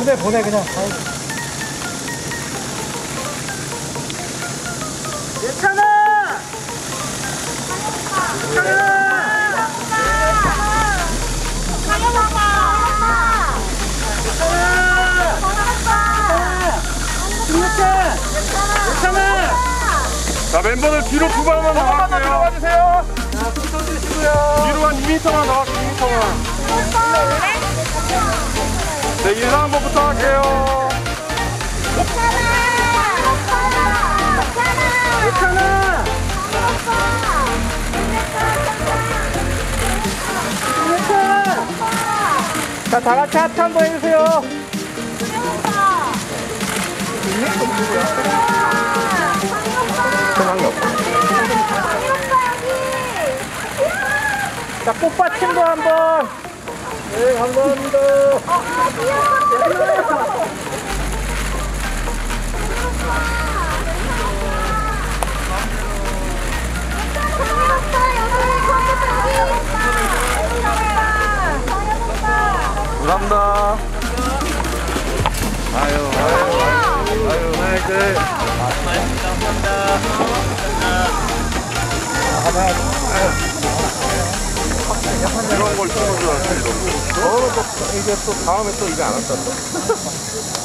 보내 그냥. 괜찮아! 자, 멤버들 뒤로 두 발만 나갈게요. 들어가 주세요. 자, 손 드시고요. 뒤로 한 2m만 나갈게요, 2m만. 네, 인사 한 번부터 할게요. 자, 다 같이 하트 한번 해주세요. 자, 꽃받침도 한번. 네, 감사합니다. 감사합니다. 아유, 네. 이런 걸 쓰는 줄 알았어, 이런 거. 이제 또 다음에 또 이거 안 한다.